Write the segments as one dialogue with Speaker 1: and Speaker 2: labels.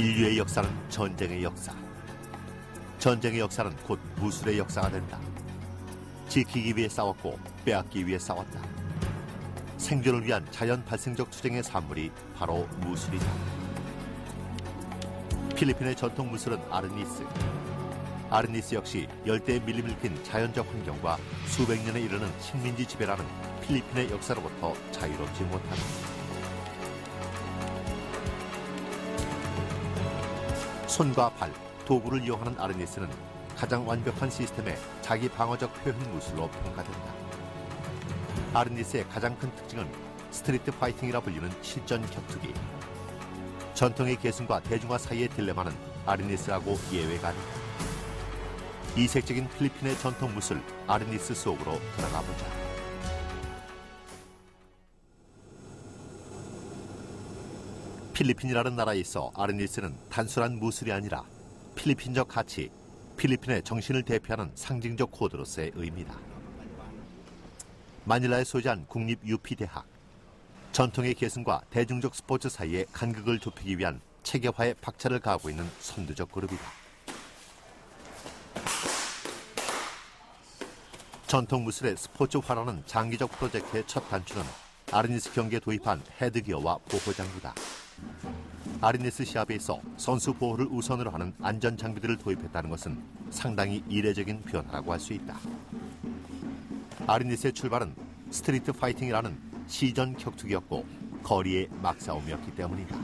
Speaker 1: 인류의 역사는 전쟁의 역사. 전쟁의 역사는 곧 무술의 역사가 된다. 지키기 위해 싸웠고 빼앗기 위해 싸웠다. 생존을 위한 자연 발생적 투쟁의 산물이 바로 무술이다. 필리핀의 전통 무술은 아르니스. 아르니스 역시 열대에 밀리밀킨 자연적 환경과 수백 년에 이르는 식민지 지배라는 필리핀의 역사로부터 자유롭지 못한다. 손과 발, 도구를 이용하는 아르니스는 가장 완벽한 시스템의 자기 방어적 표현 무술로 평가된다. 아르니스의 가장 큰 특징은 스트리트 파이팅이라 불리는 실전 격투기. 전통의 계승과 대중화 사이의 딜레마는 아르니스라고 예외가 아니다. 이색적인 필리핀의 전통 무술 아르니스 속으로 들어가 보자. 필리핀이라는 나라에 있어 아르니스는 단순한 무술이 아니라 필리핀적 가치, 필리핀의 정신을 대표하는 상징적 코드로서의 의미다. 마닐라에 소재한 국립유피대학. 전통의 계승과 대중적 스포츠 사이의 간극을 좁히기 위한 체계화에 박차를 가하고 있는 선두적 그룹이다. 전통 무술의 스포츠화라는 장기적 프로젝트의 첫 단추는 아르니스 경기에 도입한 헤드기어와 보호장구다. 아르니스 시합에 있어 선수 보호를 우선으로 하는 안전 장비들을 도입했다는 것은 상당히 이례적인 변화라고 할 수 있다. 아르니스의 출발은 스트리트 파이팅이라는 시전 격투기였고 거리의 막싸움이었기 때문이다.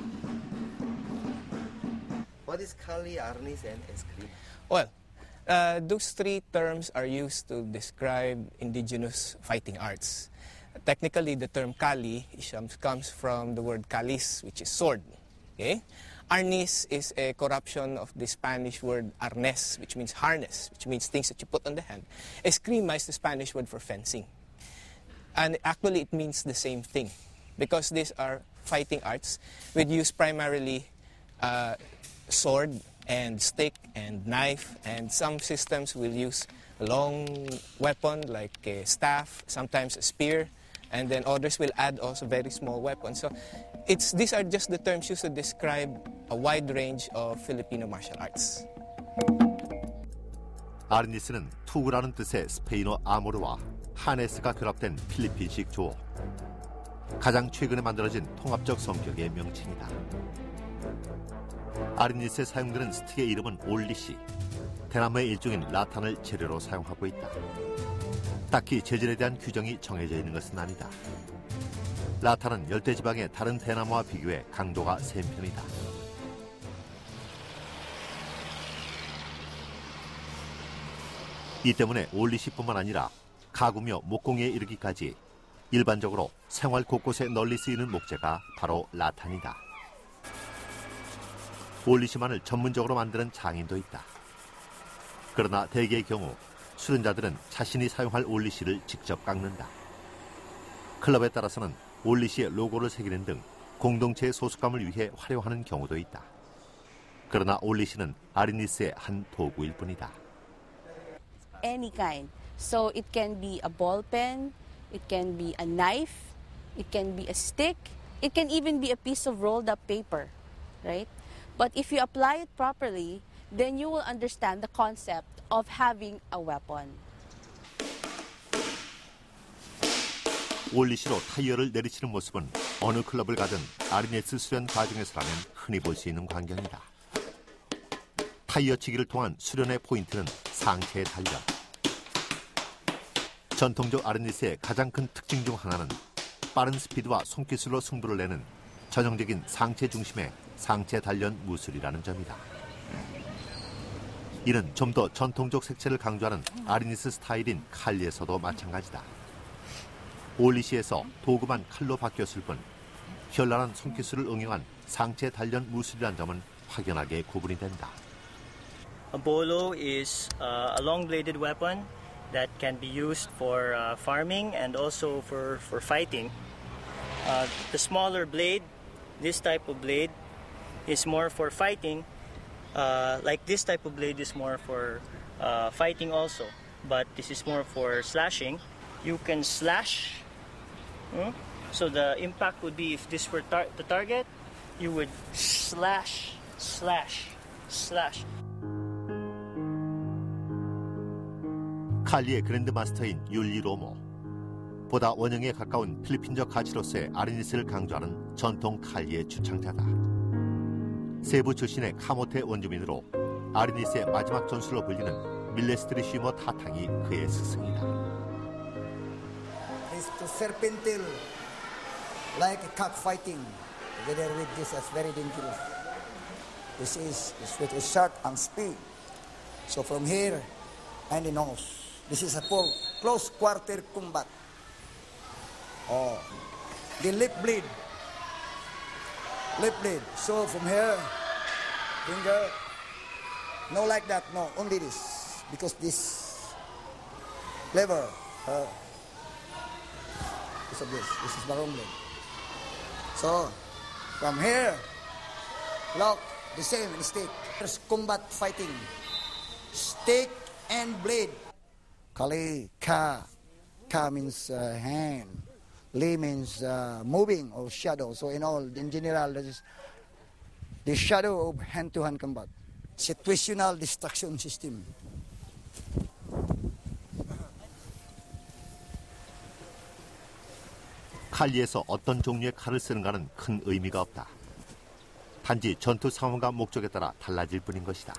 Speaker 2: What is Kali, Arnis, and Eskrima?
Speaker 3: Well, those three terms are used to describe indigenous fighting arts. Technically, the term Kali comes from the word kalis, which is sword. Okay? Arnis is a corruption of the Spanish word arnes, which means harness, which means things that you put on the hand. Eskrima is the Spanish word for fencing. And actually, it means the same thing, because these are fighting arts. We'd use primarily sword and stick and knife, and some systems will use a long weapon like a staff, sometimes a spear, and then others will add also very small weapons. So these are just the terms used to describe a wide range of Filipino martial arts.
Speaker 1: 아르니스는 투구라는 뜻의 스페인어 아모르와 하네스가 결합된 필리핀식 조어. 가장 최근에 만들어진 통합적 성격의 명칭이다. 아르니스에 사용되는 스틱의 이름은 올리시. 대나무의 일종인 라탄을 재료로 사용하고 있다. 딱히 재질에 대한 규정이 정해져 있는 것은 아니다. 라탄은 열대지방의 다른 대나무와 비교해 강도가 센 편이다. 이 때문에 올리시뿐만 아니라 가구며 목공에 이르기까지 일반적으로 생활 곳곳에 널리 쓰이는 목재가 바로 라탄이다. 올리시만을 전문적으로 만드는 장인도 있다. 그러나 대개의 경우 수련자들은 자신이 사용할 올리시를 직접 깎는다. 클럽에 따라서는 올리시의 로고를 새기는 등 공동체의 소속감을 위해 활용하는 경우도 있다. 그러나 올리시는 아르니스의 한 도구일 뿐이다.
Speaker 4: Any kind. So it can be a ball pen, it can be a knife, it can be a stick, it can even be a piece of rolled up paper, right? But if you apply it properly, then you will understand the concept of having a weapon.
Speaker 1: 올리시로 타이어를 내리치는 모습은 어느 클럽을 가든 아르니스 수련 과정에서라면 흔히 볼 수 있는 광경이다. 타이어 치기를 통한 수련의 포인트는 상체의 단련. 전통적 아르니스의 가장 큰 특징 중 하나는 빠른 스피드와 손기술로 승부를 내는 전형적인 상체 중심의 상체 단련 무술이라는 점이다. 이는 좀 더 전통적 색채를 강조하는 아르니스 스타일인 칼리에서도 마찬가지다. 올리시에서 도구만 칼로 바뀌었을 뿐 현란한 손기술을 응용한 상체 단련 무술이라는 점은 확연하게 구분이 된다.
Speaker 5: A bolo is a long-bladed weapon that can be used for farming and also for fighting. The smaller blade, this type of blade, is more for fighting. Like this type of blade is more for fighting also, but this is more for slashing. You can slash, so the impact would be if this were the target, you would slash slash, slash.
Speaker 1: 칼리의 그랜드 마스터인 율리 로모. 보다 원형에 가까운 필리핀적 가치로서의 아르니스를 강조하는 전통 칼리의 주창자다. 세부 출신의 카모테 원주민으로 아르니스의 마지막 전술로 불리는 밀레스트리 쉬머 타탕이 그의 스승이다.
Speaker 6: This to serpentil like a cockfighting together with this is very dangerous. This is with a short and speed. So from here and the nose. This is a full close quarter combat. Oh, the lip bleed. Lip bleed. So from here, finger, no like that, no, only this. Because this lever, this is barong blade. So, from here, lock, the same, stick. There's combat fighting. Stick and blade. Kali, ka means hand. Li means moving or shadow. So in general, that is the shadow of hand-to-hand combat. Situational distraction system.
Speaker 1: 칼리에서 어떤 종류의 칼을 쓰는가는 큰 의미가 없다. 단지 전투 상황과 목적에 따라 달라질 뿐인 것이다.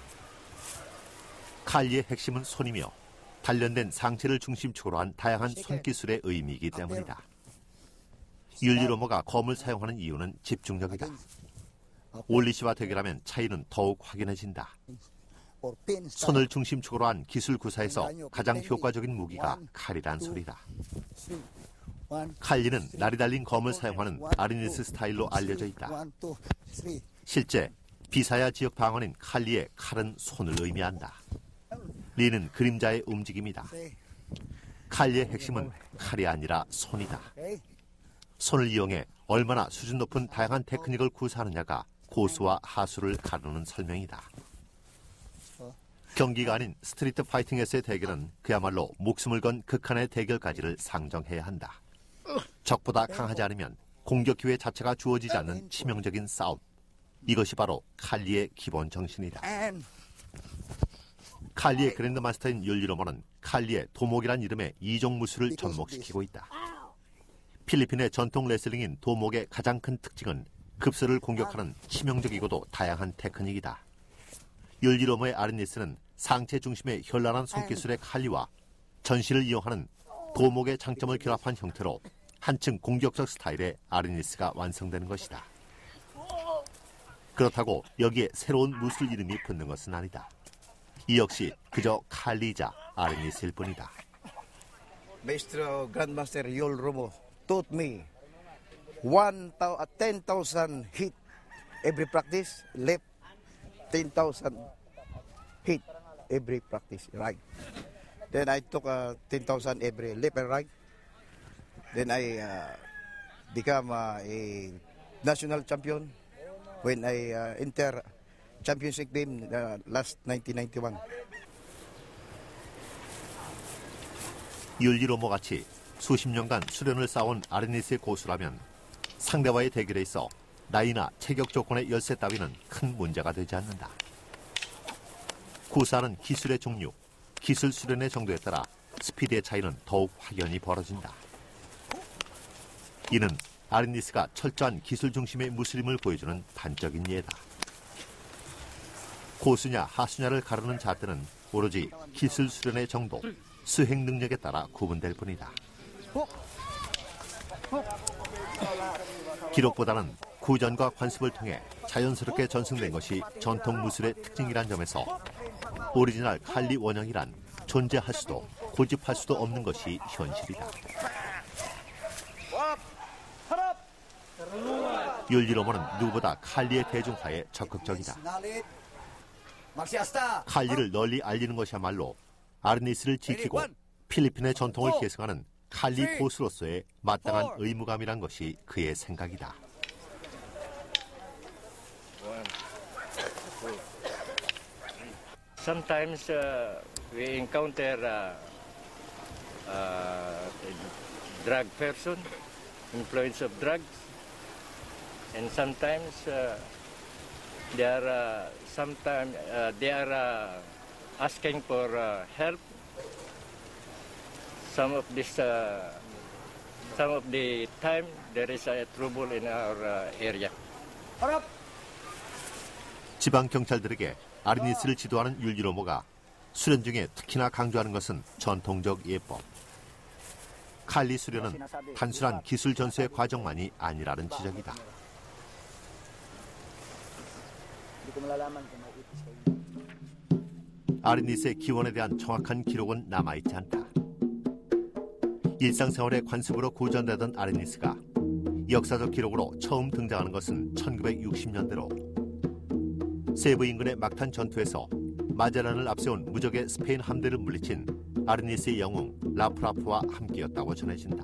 Speaker 1: 칼리의 핵심은 손이며 단련된 상체를 중심축으로 한 다양한 손기술의 의미이기 때문이다. 율리 로모가 검을 사용하는 이유는 집중력이다. 올리 씨와 대결하면 차이는 더욱 확연해진다. 손을 중심축으로 한 기술 구사에서 가장 효과적인 무기가 칼이란 소리다. 칼리는 날이 달린 검을 사용하는 아르니스 스타일로 알려져 있다. 실제 비사야 지역 방언인 칼리의 칼은 손을 의미한다. 리는 그림자의 움직임이다. 칼리의 핵심은 칼이 아니라 손이다. 손을 이용해 얼마나 수준 높은 다양한 테크닉을 구사하느냐가 고수와 하수를 가르는 설명이다. 경기가 아닌 스트리트 파이팅에서의 대결은 그야말로 목숨을 건 극한의 대결까지를 상정해야 한다. 적보다 강하지 않으면 공격 기회 자체가 주어지지 않는 치명적인 싸움. 이것이 바로 칼리의 기본 정신이다. 칼리의 그랜드 마스터인 율리 로모는 칼리의 도목이란 이름의 이종 무술을 접목시키고 있다. 필리핀의 전통 레슬링인 도목의 가장 큰 특징은 급소를 공격하는 치명적이고도 다양한 테크닉이다. 율리 로모의 아르니스는 상체 중심의 현란한 손기술의 칼리와 전신을 이용하는 도목의 장점을 결합한 형태로 한층 공격적 스타일의 아르니스가 완성되는 것이다. 그렇다고 여기에 새로운 무술 이름이 붙는 것은 아니다. 이 역시 그저 칼리자 아르니스일 뿐이다.
Speaker 6: Maestro Grandmaster Yul Romo taught me 10,000 hit every practice, left 10,000 hit every practice, right. Then I took 10,000 every left and right. Then I become a national champion when I enter championship game last 1991.
Speaker 1: 율리 로모 같이 수십 년간 수련을 쌓아온 아르니스의 고수라면 상대와의 대결에 있어 나이나 체격 조건의 열세 따위는 큰 문제가 되지 않는다. 구사하는 기술의 종류, 기술 수련의 정도에 따라 스피드의 차이는 더욱 확연히 벌어진다. 이는 아르니스가 철저한 기술 중심의 무술임을 보여주는 단적인 예다. 고수냐 하수냐를 가르는 잣대는 오로지 기술 수련의 정도, 수행 능력에 따라 구분될 뿐이다. 기록보다는 구전과 관습을 통해 자연스럽게 전승된 것이 전통 무술의 특징이란 점에서 오리지널 칼리 원형이란 존재할 수도 고집할 수도 없는 것이 현실이다. 율리 로모는 누구보다 칼리의 대중화에 적극적이다. 칼리를 널리 알리는 것이야말로 아르니스를 지키고 필리핀의 전통을 계승하는 칼리 고수로서의 마땅한 의무감이란 것이 그의 생각이다.
Speaker 5: Sometimes we encounter drug person, influence of drugs, and sometimes
Speaker 7: They are sometimes they are asking for help. Some of the time there is trouble in our area.
Speaker 1: 지방 경찰들에게 아르니스를 지도하는 율리로모가 수련 중에 특히나 강조하는 것은 전통적 예법. 칼리 수련은 단순한 기술 전수의 과정만이 아니라는 지적이다. 아르니스의 기원에 대한 정확한 기록은 남아있지 않다. 일상생활의 관습으로 고전되던 아르니스가 역사적 기록으로 처음 등장하는 것은 1960년대로 세부 인근의 막탄 전투에서 마젤란을 앞세운 무적의 스페인 함대를 물리친 아르니스의 영웅 라프라프와 함께였다고 전해진다.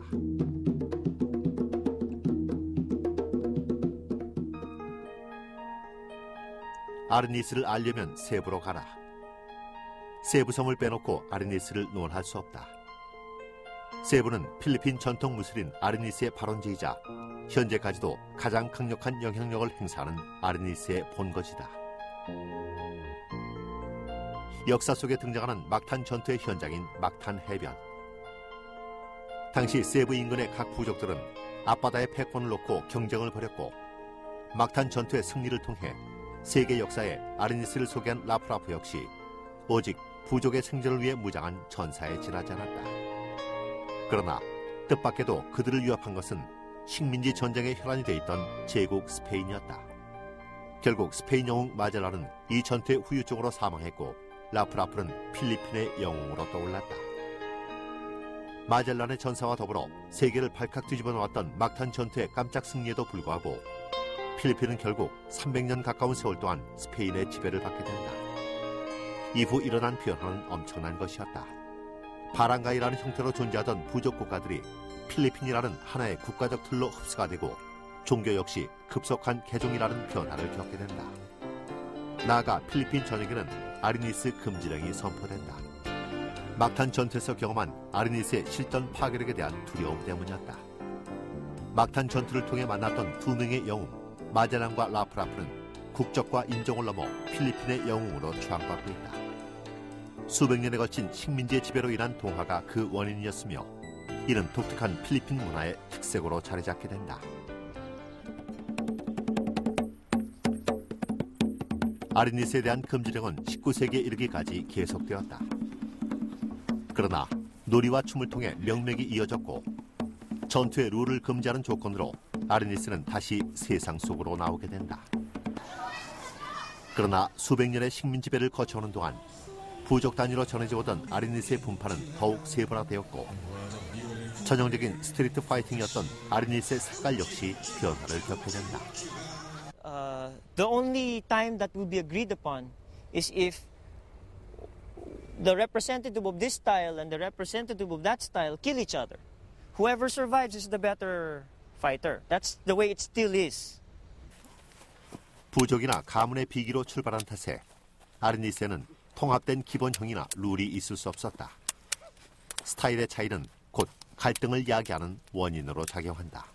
Speaker 1: 아르니스를 알려면 세부로 가라. 세부섬을 빼놓고 아르니스를 논할 수 없다. 세부는 필리핀 전통 무술인 아르니스의 발원지이자 현재까지도 가장 강력한 영향력을 행사하는 아르니스의 본거지다. 역사 속에 등장하는 막탄 전투의 현장인 막탄 해변. 당시 세부 인근의 각 부족들은 앞바다의 패권을 놓고 경쟁을 벌였고 막탄 전투의 승리를 통해 세계 역사에 아르니스를 소개한 라프라프 역시 오직 부족의 생존을 위해 무장한 전사에 지나지 않았다. 그러나 뜻밖에도 그들을 위협한 것은 식민지 전쟁의 혈안이 돼 있던 제국 스페인이었다. 결국 스페인 영웅 마젤란은 이 전투의 후유증으로 사망했고 라프라프는 필리핀의 영웅으로 떠올랐다. 마젤란의 전사와 더불어 세계를 발칵 뒤집어 놓았던 막탄 전투의 깜짝 승리에도 불구하고 필리핀은 결국 300년 가까운 세월 동안 스페인의 지배를 받게 된다. 이후 일어난 변화는 엄청난 것이었다. 바랑가이라는 형태로 존재하던 부족 국가들이 필리핀이라는 하나의 국가적 틀로 흡수가 되고 종교 역시 급속한 개종이라는 변화를 겪게 된다. 나아가 필리핀 전역에는 아르니스 금지령이 선포된다. 막탄 전투에서 경험한 아르니스의 실전 파괴력에 대한 두려움 때문이었다. 막탄 전투를 통해 만났던 두 명의 영웅 마젤란과 라프라프는 국적과 인종을 넘어 필리핀의 영웅으로 추앙받고 있다. 수백 년에 걸친 식민지의 지배로 인한 동화가 그 원인이었으며 이는 독특한 필리핀 문화의 특색으로 자리 잡게 된다. 아르니스에 대한 금지령은 19세기에 이르기까지 계속되었다. 그러나 놀이와 춤을 통해 명맥이 이어졌고 전투의 룰을 금지하는 조건으로 아르니스는 다시 세상 속으로 나오게 된다. 그러나 수백 년의 식민 지배를 거쳐오는 동안 부족 단위로 전해져 오던 아르니스의 분파는 더욱 세분화되었고 전형적인 스트리트 파이팅이었던 아르니스의 색깔 역시 변화를 겪게 된다.
Speaker 5: The only time that will be agreed upon is if the representative of this style and the representative of that style kill each other. Whoever survives is the better fighter. That's the way it still is.
Speaker 1: 부족이나 가문의 비기로 출발한 탓에 아르니스에는 통합된 기본형이나 룰이 있을 수 없었다. 스타일의 차이는 곧 갈등을 야기하는 원인으로 작용한다.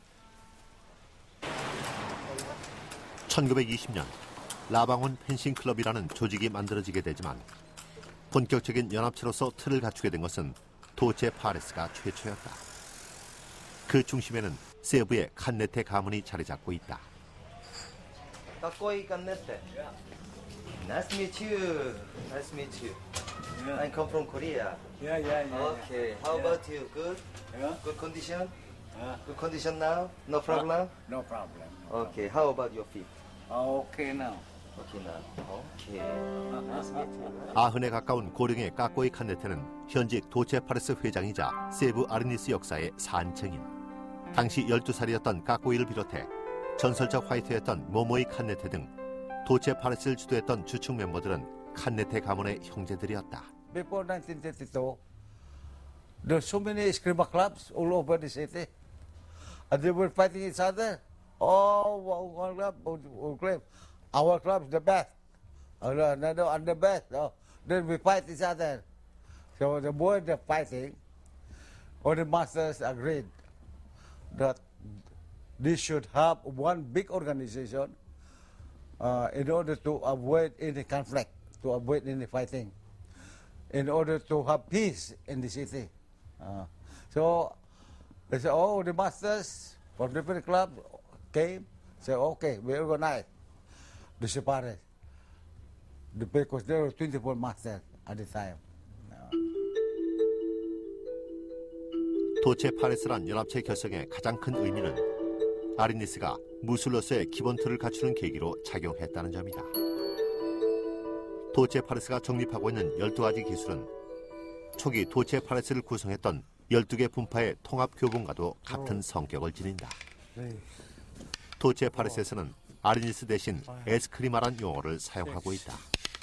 Speaker 1: 1920년 라방온 펜싱 클럽이라는 조직이 만들어지게 되지만 본격적인 연합체로서 틀을 갖추게 된 것은 도체 파레스가 최초였다. 그 중심에는 세부의 칸네테 가문이 자리 잡고 있다.
Speaker 2: Kakoy Kanete. Nice to meet you. Nice to meet you. I come from Korea.
Speaker 8: Yeah.
Speaker 2: Okay. How about you? Good?
Speaker 8: Yeah.
Speaker 2: Good condition? Good condition now? No problem?
Speaker 8: No problem.
Speaker 2: Okay. How about your feet?
Speaker 8: Okay now.
Speaker 2: Okay now. Okay. Nice to meet you.
Speaker 1: 아흔에 가까운 고령의 까꼬이 칸네테는 현직 도체 파레스 회장이자 세부 아르니스 역사의 산증인. 당시 12살이었던 까꼬이를 비롯해 전설적 화이트였던 모모이 칸네테 등 도체 파레스를 주도했던 주축 멤버들은 칸네테 가문의 형제들이었다.
Speaker 6: Before 1932, there's so many escrima clubs all over the city. And they were fighting each other. Oh, one club, one club. Our club's the best. Another and the best. Oh. Then we fight each other. So the more they're fighting, all the masters agreed that they should have one big organization
Speaker 8: in order to avoid any conflict, to avoid any fighting, in order to have peace in the city. So they said, oh, the masters from different club came, said, okay, we organize the separate. Because there were 24 masters at the time.
Speaker 1: 도체 파레스란 연합체 결성의 가장 큰 의미는 아리니스가 무술로서의 기본 틀을 갖추는 계기로 작용했다는 점이다. 도체 파레스가 정립하고 있는 12가지 기술은 초기 도체 파레스를 구성했던 12개 분파의 통합 교본과도 같은 성격을 지닌다. 도체 파레스에서는 아리니스 대신 에스크리마란 용어를 사용하고 있다.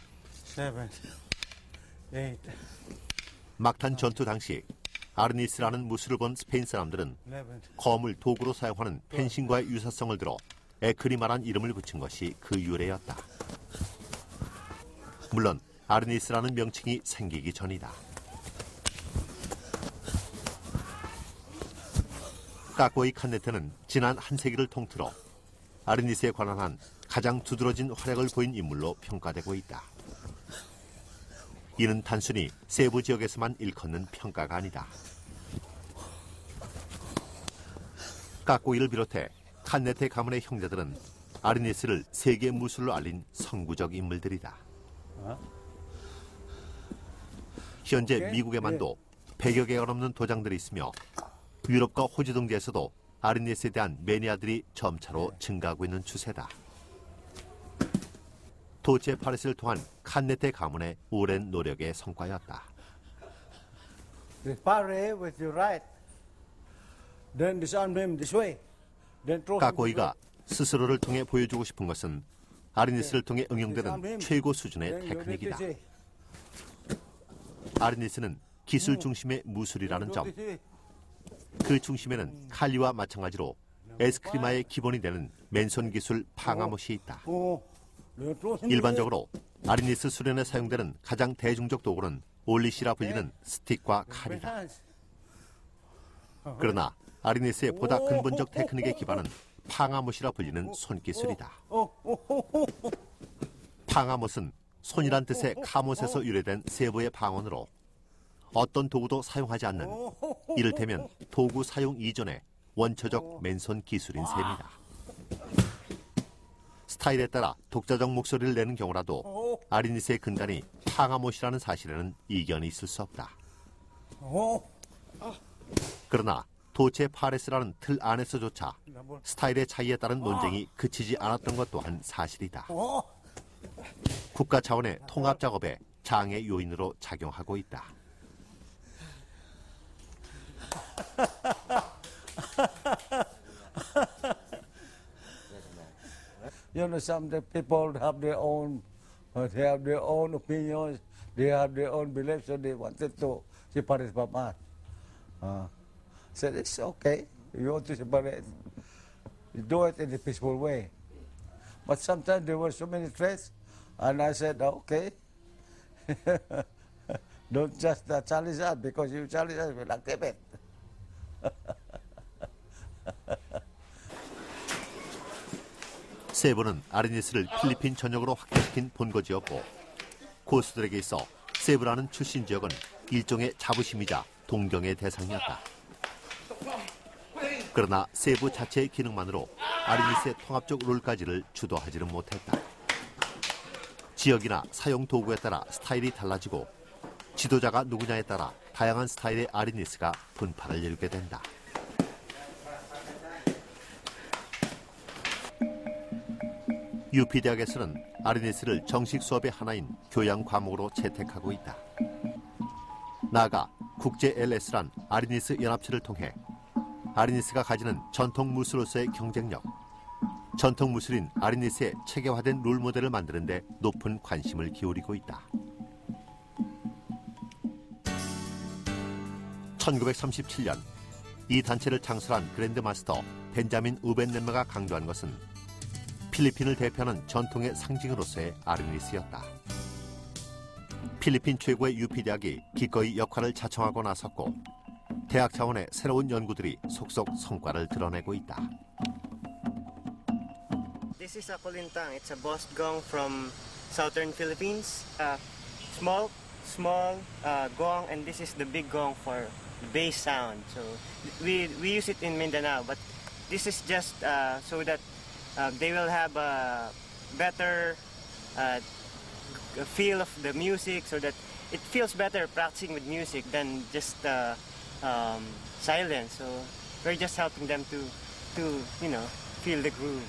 Speaker 1: 막탄 전투 당시 아르니스라는 무술을 본 스페인 사람들은 검을 도구로 사용하는 펜싱과의 유사성을 들어 에크리마란 이름을 붙인 것이 그 유래였다. 물론 아르니스라는 명칭이 생기기 전이다. 까꼬이 칸네테는 지난 한 세기를 통틀어 아르니스에 관한 한 가장 두드러진 활약을 보인 인물로 평가되고 있다. 이는 단순히 세부 지역에서만 일컫는 평가가 아니다. 까꼬이를 비롯해 칸네테 가문의 형제들은 아르니스를 세계 무술로 알린 선구적 인물들이다. 현재 미국에만도 100여 개가 넘는 도장들이 있으며 유럽과 호주 등지에서도 아르니스에 대한 매니아들이 점차로 증가하고 있는 추세다. 도체 파레스를 통한 칸네테 가문의 오랜 노력의 성과였다. 까꼬이가 스스로를 통해 보여주고 싶은 것은 아르니스를 통해 응용되는 최고 수준의 테크닉이다. 아르니스는 기술 중심의 무술이라는 점, 그 중심에는 칼리와 마찬가지로 에스크리마의 기본이 되는 맨손 기술 팡아못이 있다. 일반적으로 아르니스 수련에 사용되는 가장 대중적 도구는 올리시라 불리는 스틱과 칼이다. 그러나 아르니스의 보다 근본적 테크닉의 기반은 팡아못이라 불리는 손기술이다. 팡아못은 손이란 뜻의 카못에서 유래된 세부의 방언으로 어떤 도구도 사용하지 않는 이를테면 도구 사용 이전의 원초적 맨손 기술인 셈이다. 스타일에 따라 독자적 목소리를 내는 경우라도 아르니스의 근간이 팡아못이라는 사실에는 이견이 있을 수 없다. 그러나 도체 파레스라는 틀 안에서조차 스타일의 차이에 따른 논쟁이 그치지 않았던 것 또한 사실이다. 국가 차원의 통합 작업에 장애 요인으로 작용하고 있다.
Speaker 8: You know, some people have their own opinions, they have their own beliefs, so they wanted to separate from us. Said it's okay. You want to separate, you do it in a peaceful way. But sometimes there were so many threats, and I said, okay, don't just challenge us because you challenge us, we'll accept it.
Speaker 1: 세부는 아르니스를 필리핀 전역으로 확대시킨 본거지였고 고수들에게 있어 세부라는 출신 지역은 일종의 자부심이자 동경의 대상이었다. 그러나 세부 자체의 기능만으로 아르니스의 통합적 롤까지를 주도하지는 못했다. 지역이나 사용 도구에 따라 스타일이 달라지고 지도자가 누구냐에 따라 다양한 스타일의 아르니스가 분파를 이루게 된다. UP 대학에서는 아르니스를 정식 수업의 하나인 교양 과목으로 채택하고 있다. 나아가 국제 LS란 아르니스 연합체를 통해 아르니스가 가지는 전통 무술로서의 경쟁력, 전통 무술인 아르니스의 체계화된 롤모델을 만드는 데 높은 관심을 기울이고 있다. 1937년 이 단체를 창설한 그랜드마스터 벤자민 우벤네머가 강조한 것은 필리핀을 대표하는 전통의 상징으로서의 아르니스였다. 필리핀 최고의 UP 대학이 기꺼이 역할을 자청하고 나섰고 대학 차원의 새로운 연구들이 속속 성과를 드러내고 있다.
Speaker 5: This is a kulintang. It's a boss gong from southern Philippines. Small gong, and this is the big gong for the bass sound. So we use it in Mindanao, but this is just so that they will have a better feel of the music, so that it feels better practicing with music than just silence. So we're just helping them to feel the groove.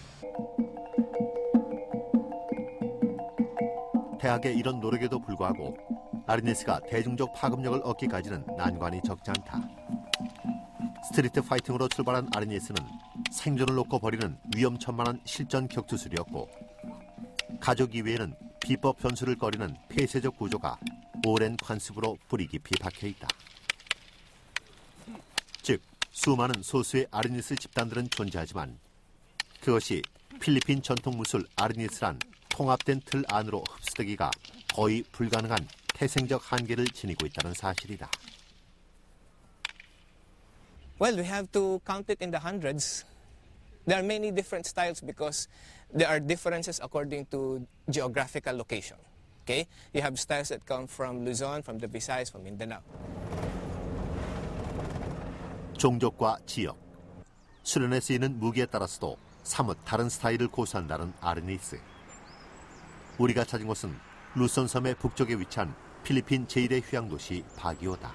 Speaker 1: 대학의 이런 노력에도 불구하고 아르니스가 대중적 파급력을 얻기까지는 난관이 적지 않다. 스트리트 파이팅으로 출발한 아르니스는 생존을 놓고 벌이는 위험천만한 실전 격투술이었고, 가족 이외에는 비법 변수를 꺼리는 폐쇄적 구조가 오랜 관습으로 뿌리 깊이 박혀있다. 즉, 수많은 소수의 아르니스 집단들은 존재하지만 그것이 필리핀 전통 무술 아르니스란 통합된 틀 안으로 흡수되기가 거의 불가능한 태생적 한계를 지니고 있다는 사실이다.
Speaker 3: Well, we have to count it in the hundreds. There are many different styles because there are differences according to geographical location. Okay? You have styles that come from Luzon, from the Visayas, from Mindanao.
Speaker 1: 종족과 지역, 수련에 쓰이는 무기에 따라서도 사뭇 다른 스타일을 고수한다는 아르니스. 우리가 찾은 곳은 루손 섬의 북쪽에 위치한 필리핀 제1의 휴양도시 바기오다.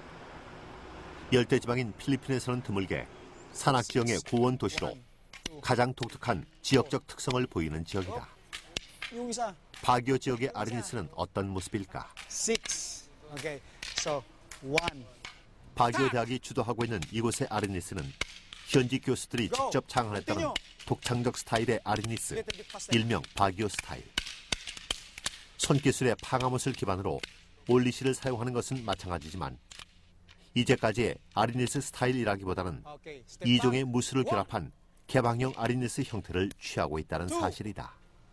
Speaker 1: 열대지방인 필리핀에서는 드물게 산악지형의 고원 도시로 가장 독특한 지역적 특성을 보이는 지역이다. 바기오 지역의 아르니스는 어떤 모습일까?
Speaker 9: 6. Okay. So 1.
Speaker 1: 바기오 대학이 주도하고 있는 이곳의 아르니스는 현지 교수들이 직접 창안했다는 독창적 스타일의 아르니스, 일명 바기오 스타일. 손기술의 방아못을 기반으로 올리시를 사용하는 것은 마찬가지지만 이제까지의 아르니스 스타일이라기보다는 이종의 무술을 결합한 개방형 아르니스 형태를 취하고 있다는 사실이다.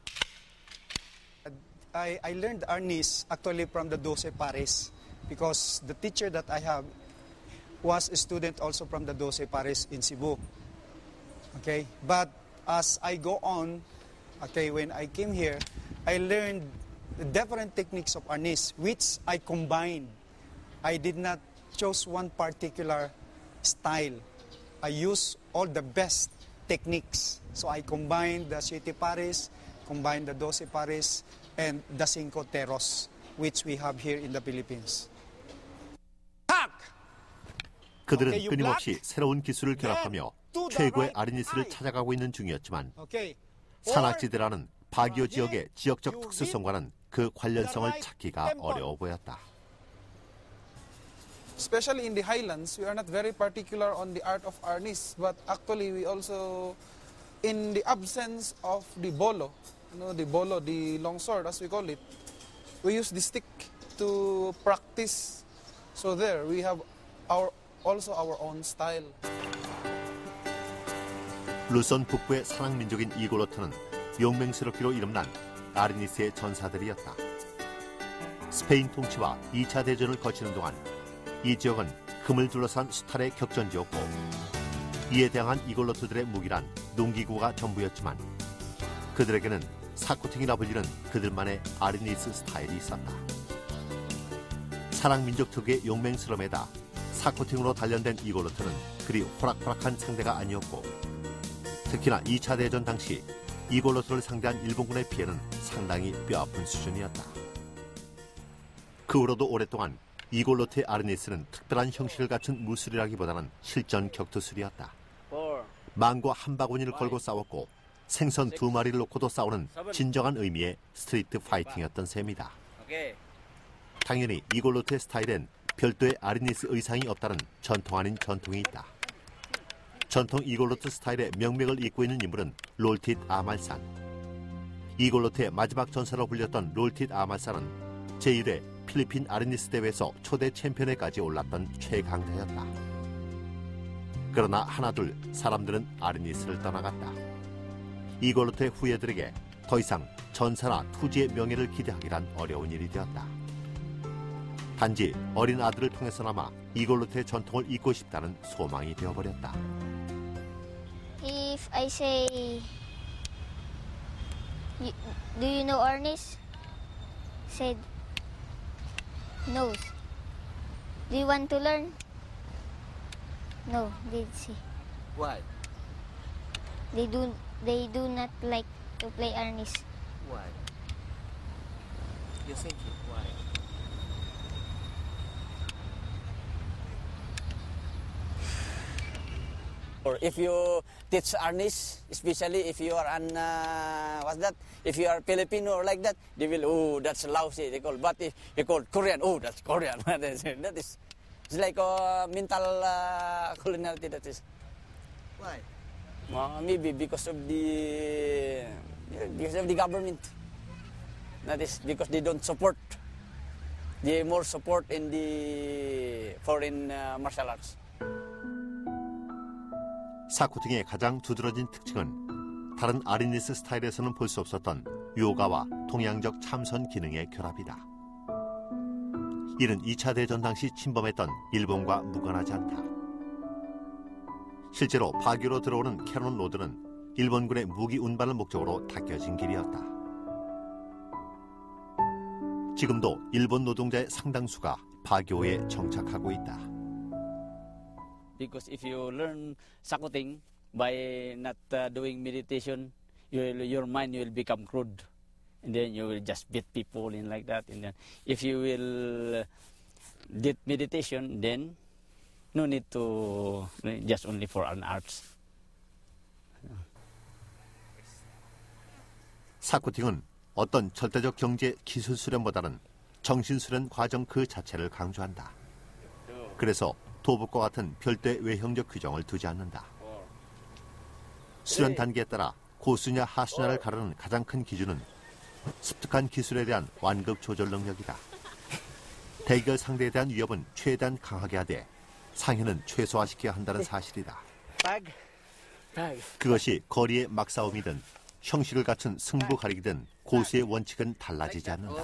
Speaker 9: I learned Arnis actually from the 12 Pares because the teacher that I have was a student also from the 12 Pares in Cebu. Okay, but as I go on, okay, when I came here, I learned the different techniques of Arnis, which I combined. I did not choose one particular style. I use all the best techniques. So I combined the 7 Pares, combined the 12 Pares, and the 5 Teros, which we have here in the Philippines.
Speaker 1: 그들은 끊임없이 새로운 기술을 결합하며 최고의 아르니스를 찾아가고 있는 중이었지만 산악지대라는 바기오 지역의 지역적 특수성과는 그 관련성을 찾기가 어려워 보였다.
Speaker 10: Especially in the highlands, we are not very particular on the art of Arnis, but actually we also, in the absence of the bolo, the bolo, the longsword as we call it, we use the stick to practice. So there, we have also our own style.
Speaker 1: 루손 북부의 산악민족인 이골로트는 용맹스럽기로 이름난 아르니스의 전사들이었다. 스페인 통치와 2차 대전을 거치는 동안 이 지역은 흠을 둘러싼 수탈의 격전지였고 이에 대항한 이골로트들의 무기란 농기구가 전부였지만 그들에게는 사코팅이라 불리는 그들만의 아르니스 스타일이 있었다. 산악민족 특유의 용맹스러움에다 사코팅으로 단련된 이골로트는 그리 호락호락한 상대가 아니었고 특히나 2차 대전 당시 이골로트를 상대한 일본군의 피해는 상당히 뼈아픈 수준이었다. 그 후로도 오랫동안 이골로트의 아르니스는 특별한 형식을 갖춘 무술이라기보다는 실전 격투술이었다. 망고 한 바구니를 걸고 싸웠고 생선 2마리를 놓고도 싸우는 진정한 의미의 스트리트 파이팅이었던 셈이다. 당연히 이골로트의 스타일엔 별도의 아르니스 의상이 없다는 전통 아닌 전통이 있다. 전통 이골로트 스타일의 명맥을 잇고 있는 인물은 롤텟 아말산. 이골로트의 마지막 전사로 불렸던 롤텟 아말산은 제1회 필리핀 아르니스 대회에서 초대 챔피언에까지 올랐던 최강자였다. 그러나 하나둘 사람들은 아르니스를 떠나갔다. 이골로트의 후예들에게 더 이상 전사나 투지의 명예를 기대하기란 어려운 일이 되었다. 단지 어린 아들을 통해서나마 이골로트의 전통을 잇고 싶다는 소망이 되어버렸다.
Speaker 11: If I say Do you know Arnis? Said, knows. Do you want to learn? No, did she.
Speaker 2: Why?
Speaker 11: They do not like to play Arnis.
Speaker 2: Why? You think it? Why?
Speaker 12: Or if you teach Arnis, especially if you are what's that? If you are Filipino or like that, they will, oh, that's lousy, they call. But if you call Korean, oh, that's Korean. That is, it's like a mental culinarity, that is.
Speaker 2: Why?
Speaker 12: Maybe because of the government. That is because they don't support. They more support in the foreign martial arts.
Speaker 1: 사쿠팅의 가장 두드러진 특징은 다른 아르니스 스타일에서는 볼 수 없었던 요가와 동양적 참선 기능의 결합이다. 이는 2차 대전 당시 침범했던 일본과 무관하지 않다. 실제로 파교로 들어오는 캐논 로드는 일본군의 무기 운반을 목적으로 닦여진 길이었다. 지금도 일본 노동자의 상당수가 파교에 정착하고 있다.
Speaker 12: Because if you learn sakuting by not doing meditation, your mind will become crude, and then you will just beat people and like that. And then if you will did meditation, then no need to just only for an arts.
Speaker 1: 사쿠팅은 어떤 절대적 경제 기술 수련보다는 정신 수련 과정 그 자체를 강조한다. 그래서 도복과 같은 별도의 외형적 규정을 두지 않는다. 수련 단계에 따라 고수냐 하수냐를 가르는 가장 큰 기준은 습득한 기술에 대한 완급 조절 능력이다. 대결 상대에 대한 위협은 최대한 강하게 하되 상해는 최소화시켜야 한다는 사실이다. 그것이 거리의 막싸움이든 형식을 갖춘 승부 가리기든 고수의 원칙은 달라지지 않는다.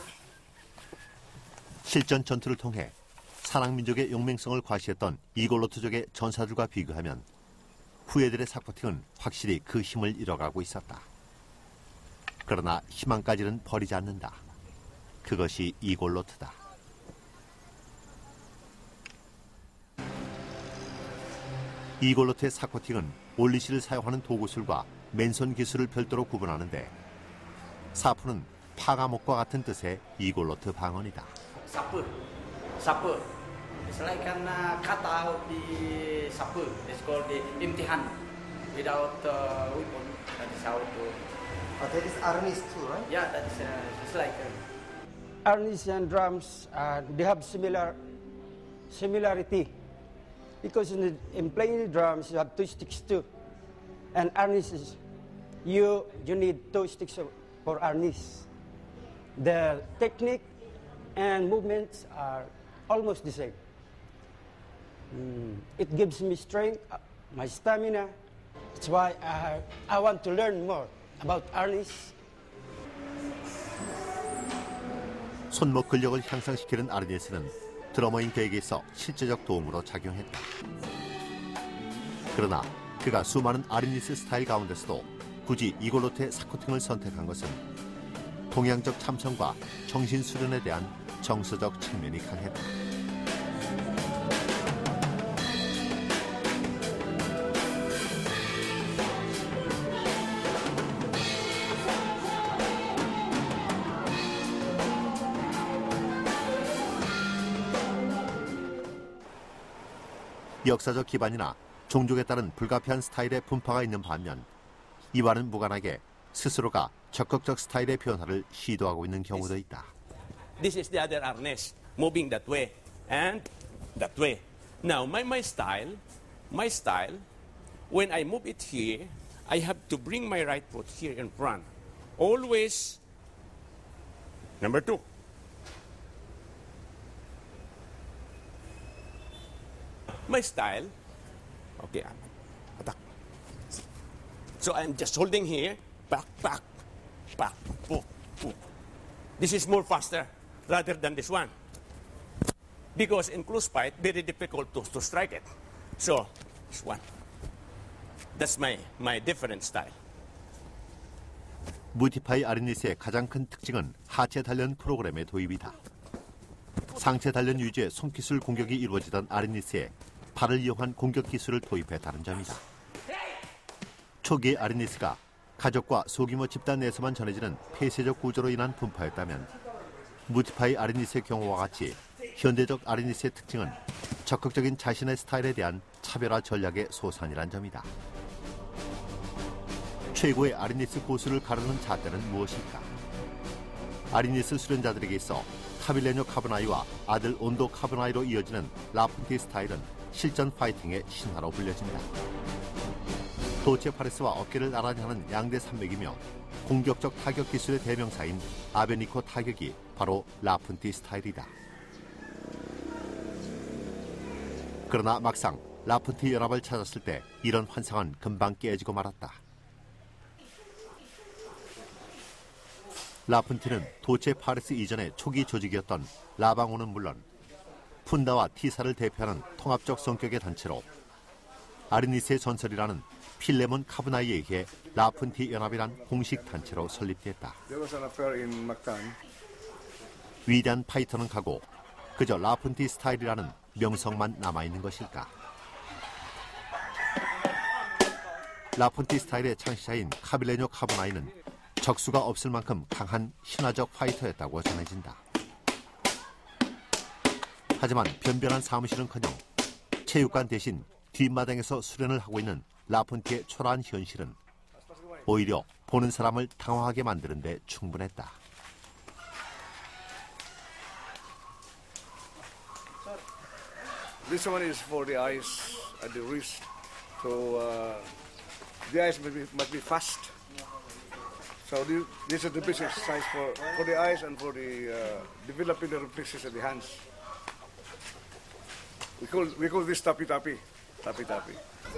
Speaker 1: 실전 전투를 통해 사랑민족의 용맹성을 과시했던 이골로트족의 전사들과 비교하면 후예들의 사쿠팅은 확실히 그 힘을 잃어가고 있었다. 그러나 희망까지는 버리지 않는다. 그것이 이골로트다. 이골로트의 사쿠팅은 올리시를 사용하는 도구술과 맨손 기술을 별도로 구분하는데 사푸는 파가목과 같은 뜻의 이골로트 방언이다.
Speaker 12: Sapu. It's like an cut out the sapu. It's called the empty hand without weapon. That is how to.
Speaker 2: Oh, that is Arnis too, right?
Speaker 12: Yeah, that is it's like.
Speaker 13: Arnis and drums, they have similarity, because in playing the drums you have two sticks too, and Arnis is you need two sticks for Arnis. The technique and movements are almost the same. It gives me strength, my stamina. That's why I want to learn more about Arnis.
Speaker 1: 손목 근력을 향상시키는 아르니스는 드러머인 그에게 있어 실제적 도움으로 작용했다. 그러나 그가 수많은 아르니스 스타일 가운데서도 굳이 이골로트의 사쿠팅을 선택한 것은 동양적 참선과 정신 수련에 대한 정서적 측면이 강했다. 역사적 기반이나 종족에 따른 불가피한 스타일의 분파가 있는 반면 이와는 무관하게 스스로가 적극적 스타일의 변화를 시도하고 있는 경우도 있다.
Speaker 14: This is the other arnis, moving that way and that way. Now, my style, when I move it here, I have to bring my right foot here in front. Always, number 2. My style, okay, attack. So I'm just holding here, back, boom. This is more faster rather than this one. Because in close fight, very difficult to strike it. So, this one. That's my different style.
Speaker 1: 무티파이 아르니스의 가장 큰 특징은 하체 단련 프로그램의 도입이다. 상체 단련 위주의 손기술 공격이 이루어지던 아르니스에 팔을 이용한 공격 기술을 도입했다는 점이다. 초기 아르니스가 가족과 소규모 집단 내에서만 전해지는 폐쇄적 구조로 인한 분파였다면 무티파이 아르니스의 경우와 같이 현대적 아르니스의 특징은 적극적인 자신의 스타일에 대한 차별화 전략의 소산이란 점이다. 최고의 아르니스 고수를 가르는 잣대는 무엇일까? 아르니스 수련자들에게 있어 카빌레뇨 카브나이와 아들 온도 카브나이로 이어지는 라푼티 스타일은 실전 파이팅의 신화로 불려진다. 도체 파레스와 어깨를 나란히 하는 양대 산맥이며 공격적 타격 기술의 대명사인 아베니코 타격이 바로 라푼티 스타일이다. 그러나 막상 라푼티 연합을 찾았을 때 이런 환상은 금방 깨지고 말았다. 라푼티는 도체 파레스 이전의 초기 조직이었던 라방오는 물론 푼다와 티사를 대표하는 통합적 성격의 단체로 아르니스의 전설이라는 필레몬 카브나이에 의해 라푼티 연합이란 공식 단체로 설립됐다. 위대한 파이터는 가고 그저 라푼티 스타일이라는 명성만 남아있는 것일까? 라푼티 스타일의 창시자인 카빌레뇨 카브나이는 적수가 없을 만큼 강한 신화적 파이터였다고 전해진다. 하지만 변변한 사무실은커녕 체육관 대신 뒷마당에서 수련을 하고 있는 라푼티의 초라한 현실은 오히려 보는 사람을 당황하게 만드는 데 충분했다.
Speaker 15: This one is for the eyes and the wrist. So the eyes must be fast. So this is the best exercise for the eyes and for the developing the reflexes of the hands. We call this tapi tapi. Tapi tapi.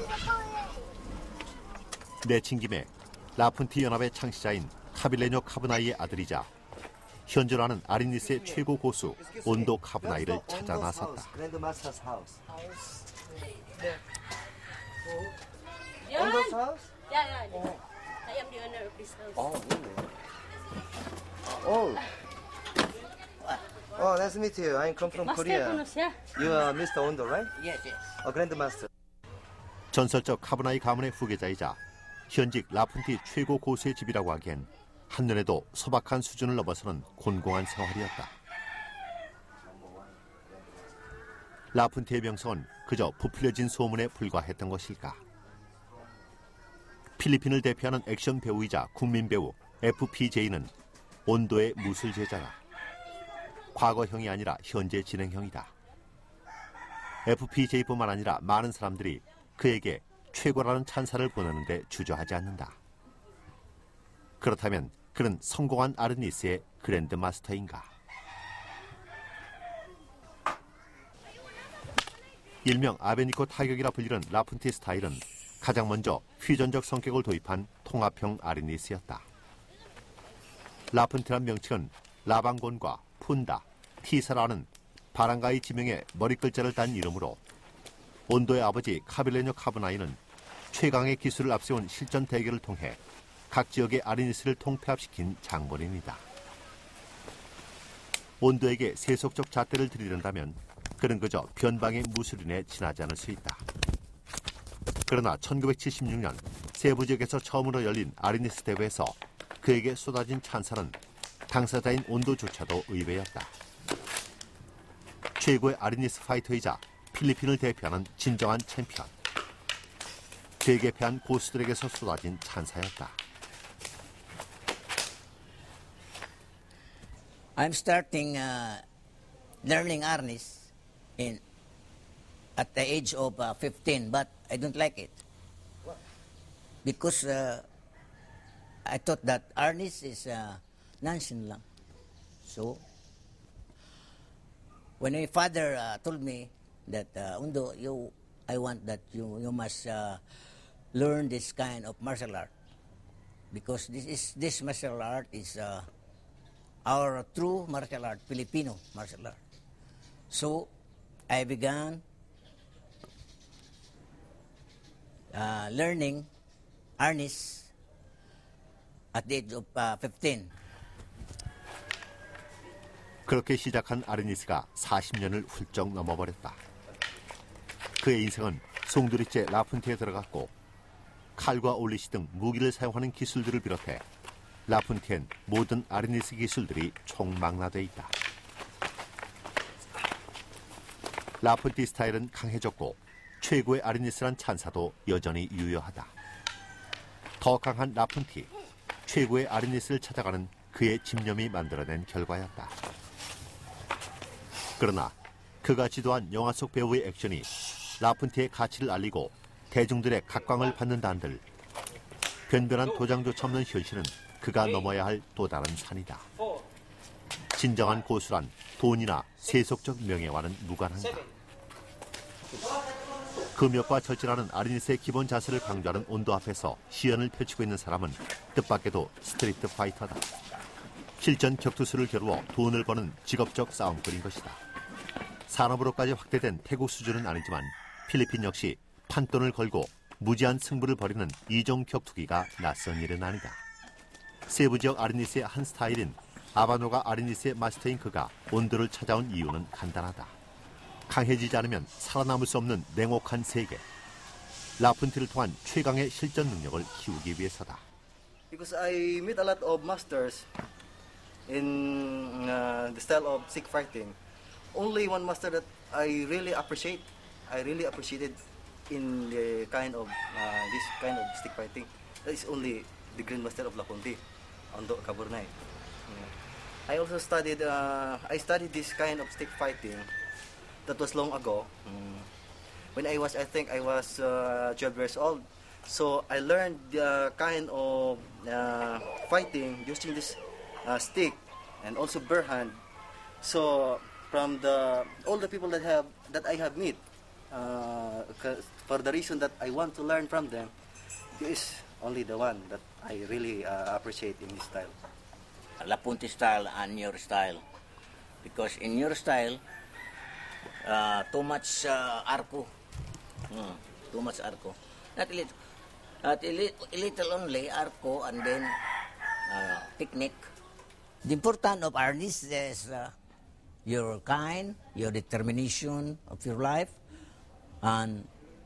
Speaker 1: 내친 김에 라푼티 연합의 창시자인 카빌레뇨 카브나이의 아들이자 현존하는 아르니스의 최고 고수 온도 카브나이를 찾아 나섰다.
Speaker 2: Grandmaster's house. Ondo's house?
Speaker 16: Yeah. I am the owner of this house.
Speaker 2: Oh, really? Oh, nice to meet you. I come from
Speaker 16: Master
Speaker 2: Korea.
Speaker 16: Kunos, yeah.
Speaker 2: You are Mr. Ondo, right?
Speaker 16: Yes.
Speaker 2: Oh, Grandmaster.
Speaker 1: 전설적 카브나이 가문의 후계자이자 현직 라푼티 최고 고수의 집이라고 하기엔 한눈에도 소박한 수준을 넘어서는 곤공한 생활이었다. 라푼티의 명성은 그저 부풀려진 소문에 불과했던 것일까? 필리핀을 대표하는 액션 배우이자 국민 배우 FPJ는 온도의 무술 제자다. 과거형이 아니라 현재 진행형이다. FPJ뿐만 아니라 많은 사람들이 그에게 최고라는 찬사를 보내는데 주저하지 않는다. 그렇다면 그는 성공한 아르니스의 그랜드 마스터인가? 일명 아베니코 타격이라 불리는 라푼티 스타일은 가장 먼저 퓨전적 성격을 도입한 통합형 아르니스였다. 라푼티란 명칭은 라방곤과 푼다, 티사라는 바랑가이 지명의 머리글자를 딴 이름으로 온도의 아버지 카빌레뇨 카브나이는 최강의 기술을 앞세운 실전 대결을 통해 각 지역의 아르니스를 통폐합시킨 장본인이다. 온도에게 세속적 잣대를 들이댄다면 그는 그저 변방의 무술인에 지나지 않을 수 있다. 그러나 1976년 세부 지역에서 처음으로 열린 아르니스 대회에서 그에게 쏟아진 찬사는 당사자인 온도조차도 의외였다. 최고의 아르니스 파이터이자 필리핀을 대표하는 진정한 챔피언. 그에게 패한 고수들에게서 쏟아진 찬사였다.
Speaker 17: I'm starting learning arnis at the age of 15, but I don't like it because I thought that arnis is nonsense lang. So when my father told me that Undo, I want that you must learn this kind of martial art because this martial art is our true martial art, Filipino martial art. So I began learning arnis at the age of 15.
Speaker 1: 그렇게 시작한 아르니스가 40년을 훌쩍 넘어버렸다. 그의 인생은 송두리째 라푼티에 들어갔고 칼과 올리시 등 무기를 사용하는 기술들을 비롯해 라푼티엔 모든 아르니스 기술들이 총망라돼 있다. 라푼티 스타일은 강해졌고 최고의 아르니스란 찬사도 여전히 유효하다. 더 강한 라푼티, 최고의 아르니스를 찾아가는 그의 집념이 만들어낸 결과였다. 그러나 그가 지도한 영화 속 배우의 액션이 라푼티의 가치를 알리고 대중들의 각광을 받는다 한들 변변한 도장조차 없는 현실은 그가 넘어야 할 또 다른 산이다. 진정한 고수란 돈이나 세속적 명예와는 무관한가. 금욕과 절제라는 아르니스의 기본 자세를 강조하는 온도 앞에서 시연을 펼치고 있는 사람은 뜻밖에도 스트리트 파이터다. 실전 격투수를 겨루어 돈을 버는 직업적 싸움꾼인 것이다. 산업으로까지 확대된 태국 수준은 아니지만 필리핀 역시 판돈을 걸고 무지한 승부를 벌이는 이종 격투기가 낯선 일은 아니다. 세부 지역 아르니스의 한 스타일인 아바노가 아르니스의 마스터인 그가 온도를 찾아온 이유는 간단하다. 강해지지 않으면 살아남을 수 없는 냉혹한 세계. 라푼티를 통한 최강의 실전 능력을 키우기 위해서다.
Speaker 2: Because I meet a lot of masters in the style of stick fighting. Only one master that I really appreciated in the kind of this kind of stick fighting. That is only the Grandmaster of Lapunti, Ondo Kaburnay. I also studied this kind of stick fighting. That was long ago. When I was 12 years old. So I learned the kind of fighting using this stick and also bare hand. So from all the people that I have met, for the reason that I want to learn from them, he is only the one that I really appreciate in his style.
Speaker 17: Lapunti style and your style, because in your style, too much arco, too much arco. Not a little only arco, and then technique. The importance of arnis is your kind, your determination of your life, and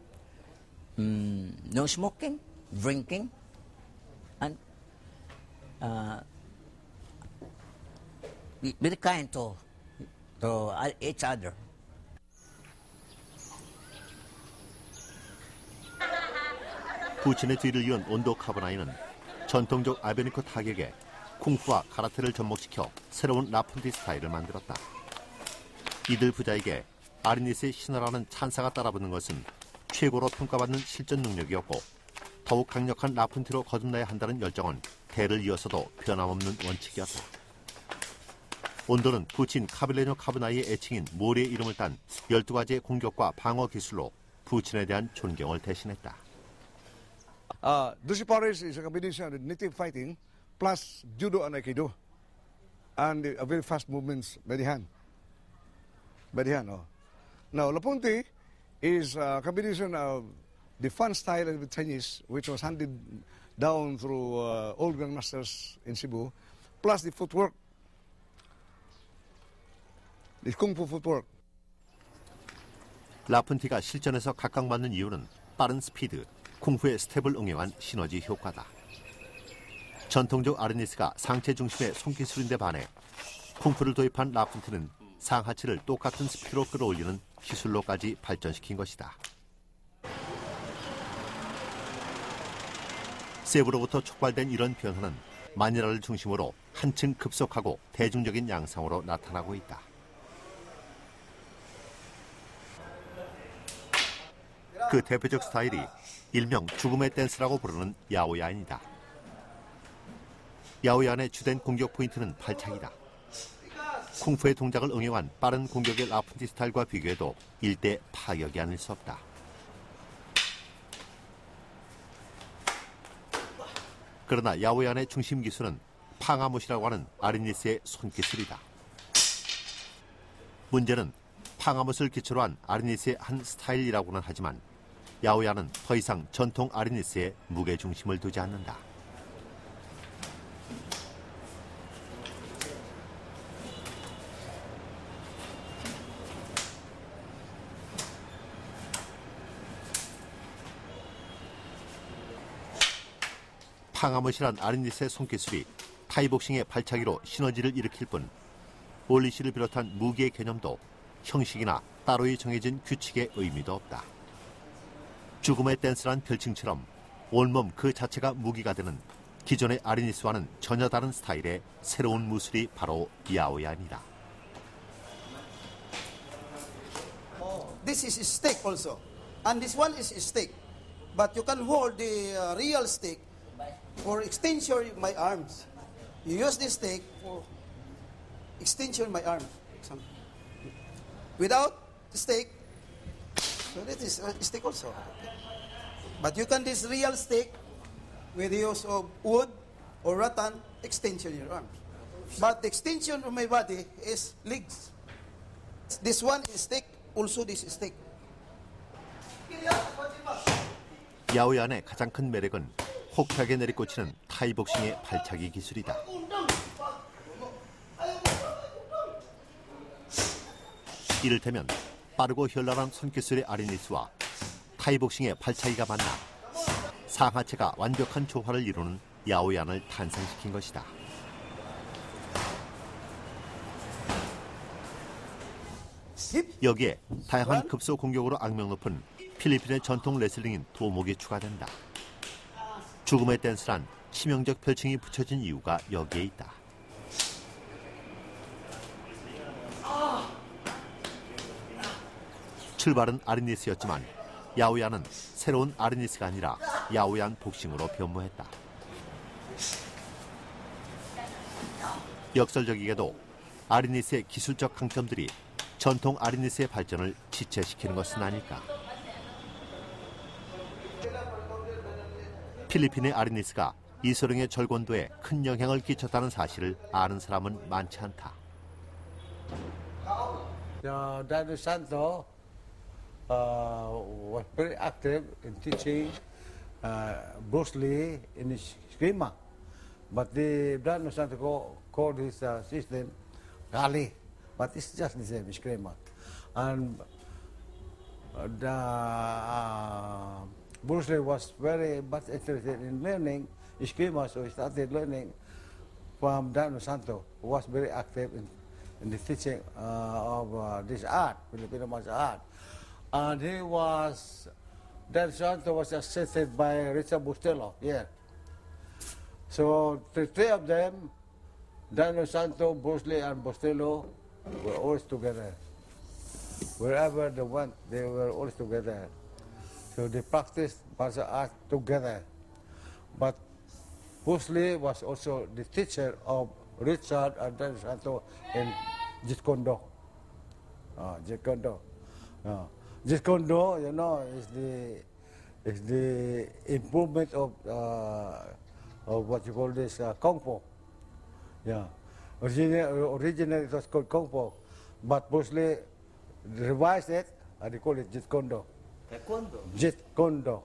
Speaker 17: no smoking, drinking, and be kind to each other.
Speaker 1: 부친의 뒤를 이은 온도 카브나이는 전통적 아베니코 타격에 쿵푸와 카라테를 접목시켜 새로운 라푼티 스타일을 만들었다. 이들 부자에게 아르니스의 신화라는 찬사가 따라붙는 것은 최고로 평가받는 실전 능력이었고 더욱 강력한 라푼티로 거듭나야 한다는 열정은 대를 이어서도 변함없는 원칙이었다. 온도는 부친 카빌레뇨 카브나이의 애칭인 모리의 이름을 딴 12가지의 공격과 방어 기술로 부친에 대한 존경을 대신했다.
Speaker 15: Doce Pares is a combination of native fighting plus judo and aikido, and a very fast movements by the hand. Now Lapunti is a combination of the fun style of the Chinese, which was handed down through old grandmasters in Cebu, plus the footwork, the kung fu footwork.
Speaker 1: 라푼티가 실전에서 각광받는 이유는 빠른 스피드, 쿵푸의 스텝을 응용한 시너지 효과다. 전통적 아르니스가 상체 중심의 손기술인데 반해 쿵푸를 도입한 라푼티는 상하체를 똑같은 스피드로 끌어올리는 기술로까지 발전시킨 것이다. 세부로부터 촉발된 이런 변화는 마니라를 중심으로 한층 급속하고 대중적인 양상으로 나타나고 있다. 그 대표적 스타일이 일명 죽음의 댄스라고 부르는 야오야인이다. 야오야인의 주된 공격 포인트는 발차기다. 쿵푸의 동작을 응용한 빠른 공격의 라푼티 스타일과 비교해도 일대 파격이 아닐 수 없다. 그러나 야오야인의 중심 기술은 팡아못이라고 하는 아르니스의 손기술이다. 문제는 팡아못을 기초로 한 아르니스의 한 스타일이라고는 하지만 야오야는 더 이상 전통 아르니스에 무게중심을 두지 않는다. 탕아머실한 아르니스의 손기술이 타이복싱의 발차기로 시너지를 일으킬 뿐 올리시를 비롯한 무기의 개념도 형식이나 따로이 정해진 규칙의 의미도 없다. 죽음의 댄스란 별칭처럼 온몸 그 자체가 무기가 되는 기존의 아르니스와는 전혀 다른 스타일의 새로운 무술이 바로 야오얀이다.
Speaker 18: This is a stick also, and this one is a stick, but you can hold the real stick for extension of my arms. You use this stick for extension of my arms. Without the stick, so that is a stick also. But you can this real stick with the use of wood or rattan extension in your arms. But the extension of my body is legs. This one is stick, also this is stick.
Speaker 1: 야오얀의 가장 큰 매력은 혹하게 내리꽂히는 타이복싱의 발차기 기술이다. 이를테면 빠르고 현란한 손기술의 아르니스와 타이복싱의 발차기가 만나 상하체가 완벽한 조화를 이루는 야오얀을 탄생시킨 것이다. 여기에 다양한 급소 공격으로 악명 높은 필리핀의 전통 레슬링인 도목이 추가된다. 죽음의 댄스란 치명적 별칭이 붙여진 이유가 여기에 있다. 출발은 아르니스였지만 야오얀은 새로운 아르니스가 아니라 야오얀 복싱으로 변모했다. 역설적이게도 아르니스의 기술적 강점들이 전통 아르니스의 발전을 지체시키는 것은 아닐까. 필리핀의 아르니스가 이소룡의 절권도에 큰 영향을 끼쳤다는 사실을 아는 사람은 많지 않다.
Speaker 8: Daniel Santo was very active in teaching Bruce Lee in his Eskrima, but the Daniel Santo called his system Kali, but it's just the same Eskrima, and Bruce Lee was very much interested in learning Eskrima, so he started learning from Daniel Santo, who was very active in the teaching of this art, Filipino martial art. And Daniel Santo was assisted by Richard Bustelo, yeah. So the three of them, Daniel Santo, Bruce Lee, and Bustelo, were always together. Wherever they went, they were always together. So they practiced martial art together. But Bruce Lee was also the teacher of Richard and Daniel Santo in Jeet Kune Do. Jeet Kune Do. Jeet Kune Do, you know, is the improvement of what you call this Kung Fu. Yeah. Originally it was called Kung Fu, but Bruce Lee revised it and they call it Jeet Kune Do. Jeet Kune Do.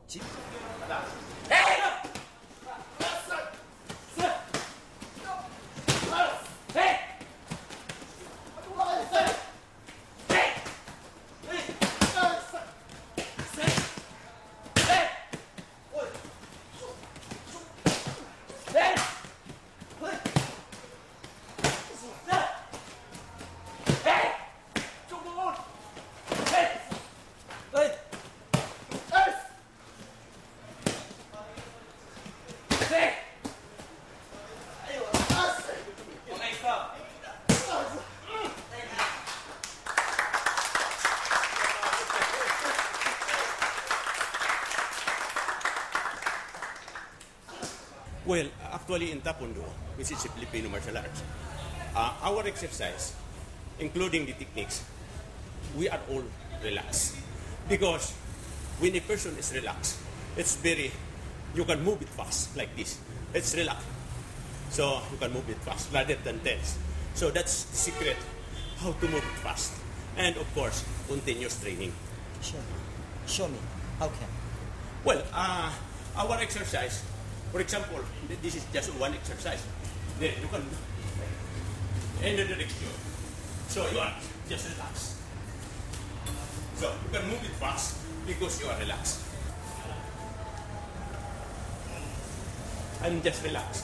Speaker 14: Well, actually in Taekwondo, which is a Filipino martial arts, our exercise, including the techniques, we are all relaxed. Because when a person is relaxed, you can move it fast like this. It's relaxed. So you can move it fast rather than tense. So that's the secret, how to move it fast. And of course, continuous training.
Speaker 18: Show me. How can?
Speaker 14: Well, our exercise, for example, this is just one exercise. There, you can do any direction. So you are just relaxed. So you can move it fast because you are relaxed. and just relax.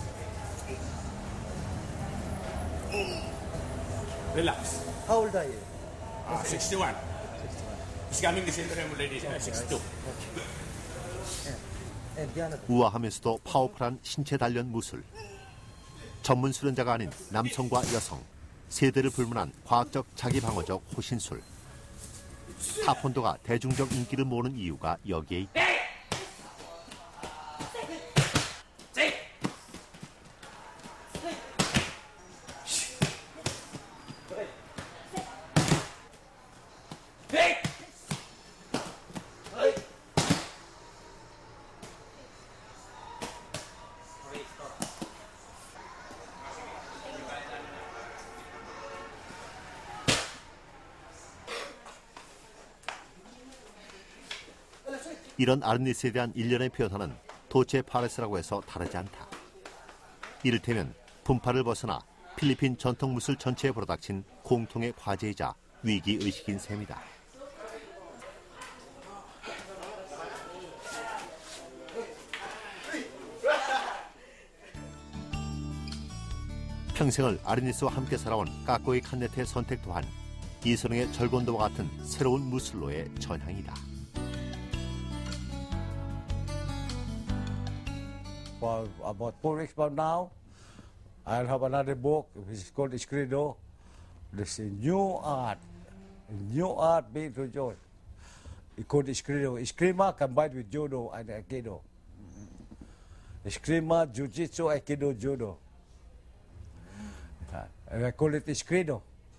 Speaker 14: Relax.
Speaker 18: How old are you?
Speaker 14: 61. He's coming December already, 62.
Speaker 1: 우아하면서도 파워풀한 신체 단련 무술. 전문 수련자가 아닌 남성과 여성, 세대를 불문한 과학적 자기방어적 호신술. 타폰도가 대중적 인기를 모으는 이유가 여기에 있다. 이런 아르니스에 대한 일련의 표현은 도체 파레스라고 해서 다르지 않다. 이를테면 분파를 벗어나 필리핀 전통 무술 전체에 불어닥친 공통의 과제이자 위기의식인 셈이다. 평생을 아르니스와 함께 살아온 까꼬이 칸네트의 선택 또한 이선웅의 절곤도와 같은 새로운 무술로의 전향이다.
Speaker 8: For about 4 weeks from now, I'll have another book which is called Escrido. This is new art being introduced. It's called Escrido. Eskrima combined with Judo and Aikido. Eskrima, Jiu-Jitsu, Aikido, Judo. And I call it Escrido.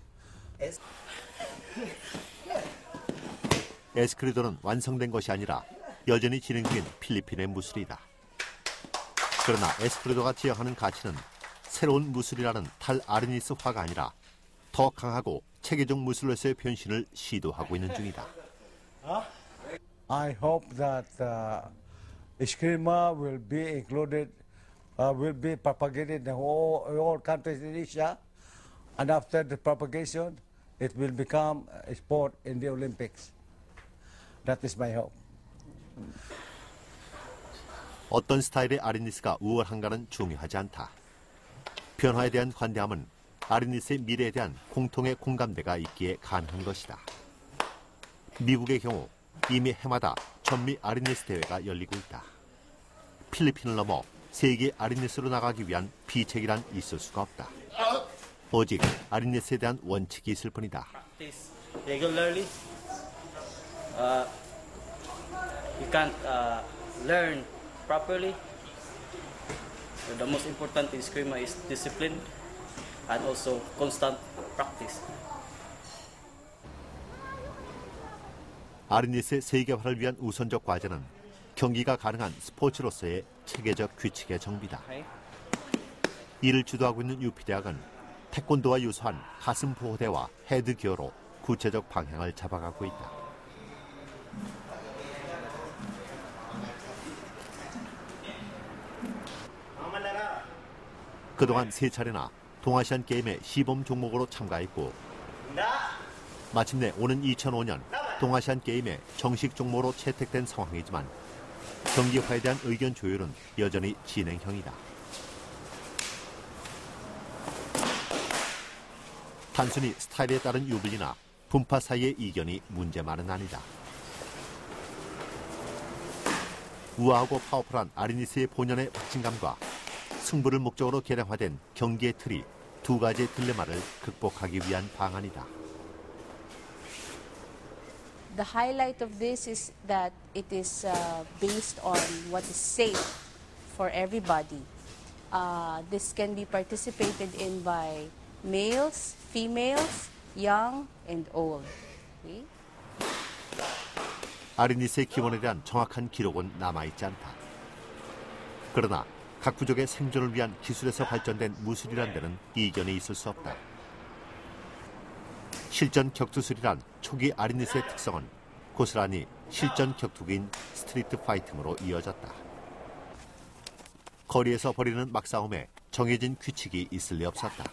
Speaker 1: 에스크리도는 완성된 것이 아니라 여전히 진행 중인 필리핀의 무술이다. 그러나 에스크리도가 지향하는 가치는 새로운 무술이라는 탈아르니스화가 아니라 더 강하고 체계적 무술로서의 변신을 시도하고 있는 중이다.
Speaker 8: I hope that Eskrima will be included, will be propagated in all countries in Asia, and after the propagation, it will become a sport in the Olympics. That is my hope.
Speaker 1: 어떤 스타일의 아르니스가 우월한가는 중요하지 않다. 변화에 대한 관대함은 아르니스의 미래에 대한 공통의 공감대가 있기에 가능한 것이다. 미국의 경우 이미 해마다 전미 아르니스 대회가 열리고 있다. 필리핀을 넘어 세계 아르니스로 나가기 위한 비책이란 있을 수가 없다. 오직 아르니스에 대한 원칙이 있을 뿐이다.
Speaker 12: Regularly, you can't learn properly. The most important in Eskrima is discipline and also constant practice.
Speaker 1: 아르니스의 세계화를 위한 우선적 과제는 경기가 가능한 스포츠로서의 체계적 규칙의 정비다. 이를 주도하고 있는 UP대학은 태권도와 유사한 가슴 보호대와 헤드 기어로 구체적 방향을 잡아가고 있다. 그동안 3차례나 동아시안 게임의 시범 종목으로 참가했고 마침내 오는 2005년 동아시안 게임의 정식 종목으로 채택된 상황이지만 경기화에 대한 의견 조율은 여전히 진행형이다. 단순히 스타일에 따른 유불리나 분파 사이의 이견이 문제만은 아니다. 우아하고 파워풀한 아르니스의 본연의 박진감과 승부를 목적으로 개량화된 경기의 틀이 두 가지의 딜레마를 극복하기 위한 방안이다.
Speaker 4: The highlight of this is that it is based on what is safe for everybody. This can be participated in by males, females, young, and old. Okay?
Speaker 1: 아르니스의 기원에 대한 정확한 기록은 남아있지 않다. 그러나 각 부족의 생존을 위한 기술에서 발전된 무술이란 데는 이견이 있을 수 없다. 실전 격투술이란 초기 아르니스의 특성은 고스란히 실전 격투기인 스트리트 파이팅으로 이어졌다. 거리에서 벌이는 막싸움에 정해진 규칙이 있을 리 없었다.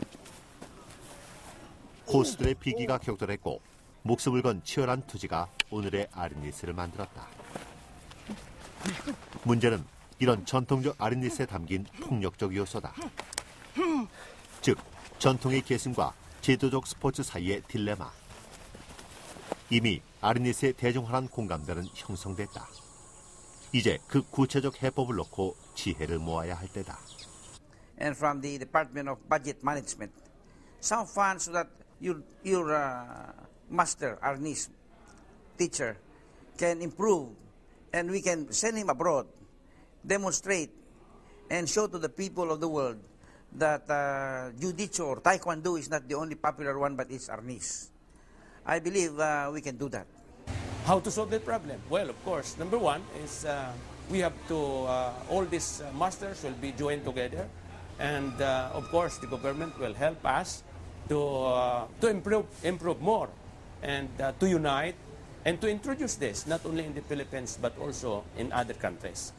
Speaker 1: 고수들의 비기가 격돌했고 목숨을 건 치열한 투지가 오늘의 아르니스를 만들었다. 문제는 이런 전통적 아르니스에 담긴 폭력적 요소다. 즉, 전통의 계승과 제도적 스포츠 사이의 딜레마. 이미 아르니스의 대중화란 공감대는 형성됐다. 이제 그 구체적 해법을 놓고 지혜를 모아야 할 때다.
Speaker 19: And from the Department of Budget Management, some funds so that your master, Arnis teacher, can improve, and we can send him abroad, demonstrate, and show to the people of the world that Jiu-Jitsu or Taekwondo is not the only popular one, but it's Arnis. I believe we can do that.
Speaker 14: How to solve that problem? Well, of course, number one is we have to, all these masters will be joined together, and of course the government will help us to improve more, and to unite, and to introduce this, not only in the Philippines, but also in other countries.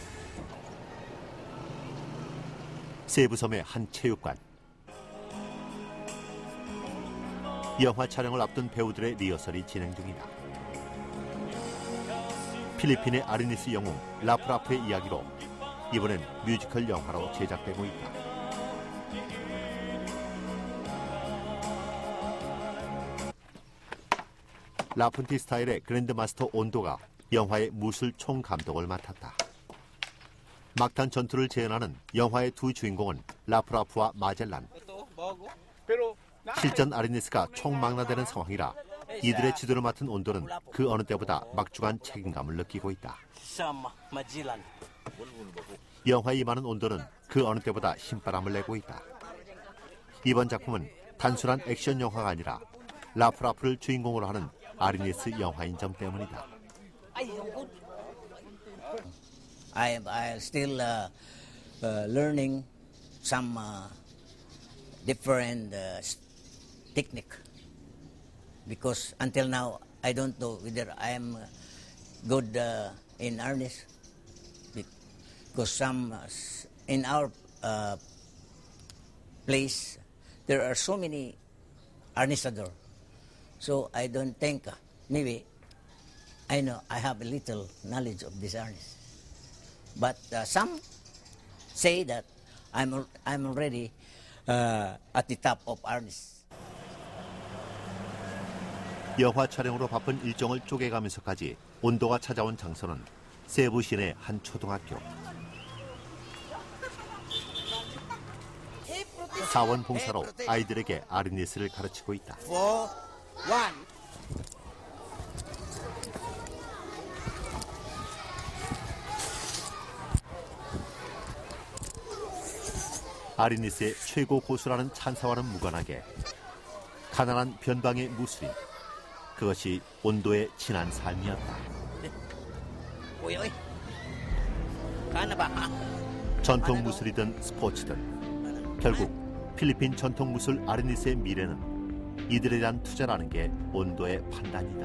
Speaker 1: 세부섬의 한 체육관. 영화 촬영을 앞둔 배우들의 리허설이 진행 중이다. 필리핀의 아르니스 영웅 라프라프의 이야기로 이번엔 뮤지컬 영화로 제작되고 있다. 라푼티 스타일의 그랜드마스터 온도가 영화의 무술 총감독을 맡았다. 막탄 전투를 재현하는 영화의 두 주인공은 라프라프와 마젤란. 실전 아르니스가 총망라되는 상황이라 이들의 지도를 맡은 온도는 그 어느 때보다 막중한 책임감을 느끼고 있다. 영화에 임하는 온도는 그 어느 때보다 힘바람을 내고 있다. 이번 작품은 단순한 액션 영화가 아니라 라프라프를 주인공으로 하는 아르니스 영화인 점 때문이다.
Speaker 17: I'm still learning some different technique, because until now I don't know whether I am good in Arnis, because some in our place there are so many Arnisador, so I don't think maybe I know I have a little knowledge of this Arnis. But some say that I'm already at the top of Arnis.
Speaker 1: 영화 촬영으로 바쁜 일정을 쪼개가면서까지 온도가 찾아온 장소는 세부 시내 한 초등학교. 사원봉사로 아이들에게 아르니스를 가르치고 있다.
Speaker 17: 4, 1.
Speaker 1: 아르니스의 최고 고수라는 찬사와는 무관하게 가난한 변방의 무술인, 그것이 온도의 진한 삶이었다. 전통 무술이든 스포츠든 결국 필리핀 전통 무술 아르니스의 미래는 이들에 대한 투자라는 게 온도의 판단이다.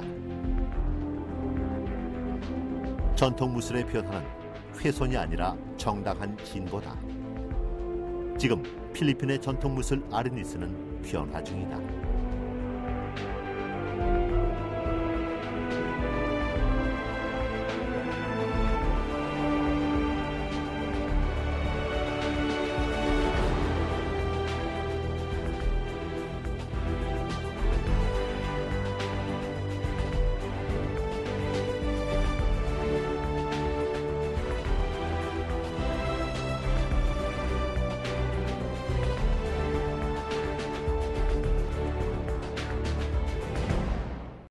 Speaker 1: 전통 무술의 변화는 훼손이 아니라 정당한 진보다. 지금 필리핀의 전통 무술 아르니스는 변화 중이다.